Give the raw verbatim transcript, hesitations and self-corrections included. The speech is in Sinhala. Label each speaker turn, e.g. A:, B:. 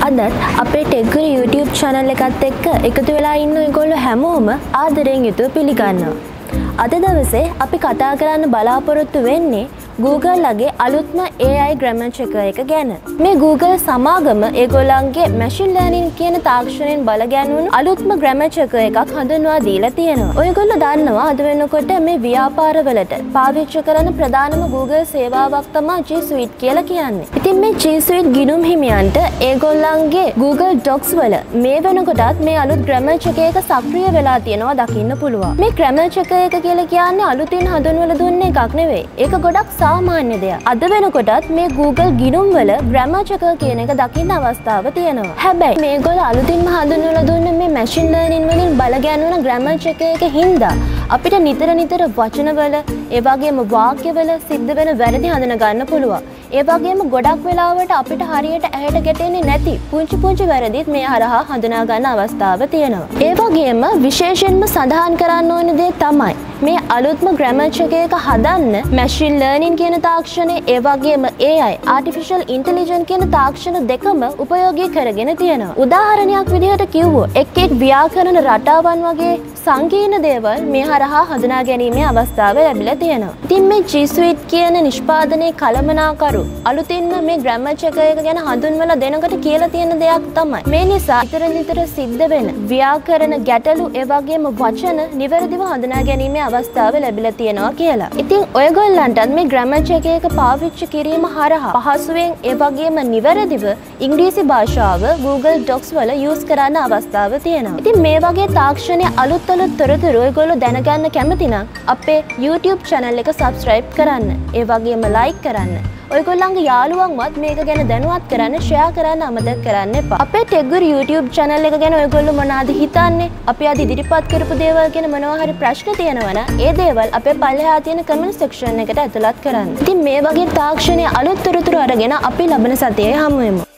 A: අදත් අපේ ටෙක්ගුරු YouTube channel එකත් එක්ක එකතු වෙලා ඉන්න ඔයගොල්ලෝ හැමෝම ආදරයෙන් යුතුව පිළිගන්නවා. අද දවසේ අපි කතා කරන්න බලාපොරොත්තු වෙන්නේ Google ලගේ අලුත්ම A I grammar checker එක ගැන. මේ Google සමාගම ඒගොල්ලන්ගේ machine learning කියන තාක්ෂණයෙන් බලගැන්වුණු අලුත්ම grammar checker එකක් හඳුන්වා දීලා තියෙනවා. ඔයගොල්ලෝ දන්නවා අද වෙනකොට මේ ව්‍යාපාරවලට පාවිච්චි කරන ප්‍රධානම Google සේවාවක් තමයි G Suite කියලා කියන්නේ. ඉතින් මේ G Suite ගිණුම් හිමියන්ට ඒගොල්ලන්ගේ Google Docs වල මේ වෙනකොටත් මේ අලුත් grammar checker එක සක්‍රිය වෙලා තියෙනවා දකින්න පුළුවන්. මේ grammar checker එක කියලා කියන්නේ අලුතින් හඳුන්වලා දුන්න එකක් නෙවෙයි. ඒක ගොඩක් සාමාන්‍ය දෙයක්. අද වෙනකොටත් මේ Google ගිණුම් වල grammar checker කියන එක දකින්න අවස්ථාව තියෙනවා. හැබැයි මේගොල්ලෝ අලුතින්ම හඳුන්වලා දුන්න මේ machine learning වලින් බලගැන්වන grammar checker එක හින්දා අපිට නිතර නිතර වචනවල ඒ වගේම වාක්‍යවල සිද්ධ වෙන වැරදි හඳුන ගන්න පුළුවන්. ඒ වගේම ගොඩක් වෙලාවට අපිට හරියට ඇහැට ගැටෙන්නේ නැති පුංචි පුංචි වැරදිත් මේ හරහා හඳුනා ගන්න අවස්ථාව තියෙනවා. ඒ වගේම විශේෂයෙන්ම සඳහන් කරන්න ඕන දේ තමයි මේ අලුත්ම grammar checker එක හදන්න machine learning කියන තාක්ෂණය ඒ වගේම A I artificial intelligence කියන තාක්ෂණ දෙකම උපයෝගී කරගෙන තියෙනවා. උදාහරණයක් විදිහට කිව්වොත් එක් එක් ව්‍යාකරණ රටාවන් වගේ සංකීර්ණ දේවල් මේ හරහා හඳුනා ගැනීමේ අවස්ථාව ලැබිලා තියෙනවා. ඉතින් මේ G Suite කියන නිෂ්පාදනයේ කළමනාකරු අලුතින්ම මේ grammar checker එක ගැන හඳුන්වලා දෙනකොට කියලා තියෙන දෙයක් තමයි. මේ නිසා ඉතර නිතර සිද්ධ වෙන ව්‍යාකරණ ගැටලු ඒ වගේම වචන නිවැරදිව හඳුනා ගැනීමේ අවස්ථාව ලැබිලා තියෙනවා කියලා. ඉතින් ඔයගොල්ලන්ටත් මේ grammar checker එක පාවිච්චි කිරීම හරහා පහසුවෙන් ඒ වගේම නිවැරදිව ඉංග්‍රීසි භාෂාව Google Docs වල use කරන්න අවස්ථාව තියෙනවා. ඉතින් මේ වගේ තාක්ෂණයේ අලුත් අලුත් තොරතුරු ඔයගොල්ලෝ දැනගන්න කැමති නම් අපේ YouTube channel එක subscribe කරන්න. ඒ වගේම like කරන්න. ඔයගොල්ලන්ගේ යාළුවන්වත් මේක ගැන දැනුවත් කරන්න, share කරන්න අමතක කරන්න එපා. අපේ ටෙක්ගුරු YouTube channel එක ගැන ඔයගොල්ලෝ මොනවද හිතන්නේ? අපි අද ඉදිරිපත් කරපු දේවල් ගැන මොනවා හරි ප්‍රශ්න තියෙනවා නම් ඒ දේවල් අපේ පල්ලෙහා තියෙන comment section එකට ඇතුළත් කරන්න. ඉතින් මේ වගේ තාක්ෂණයේ අලුත් තොරතුරු අරගෙන අපි ලබන සතියේ හමු වෙමු.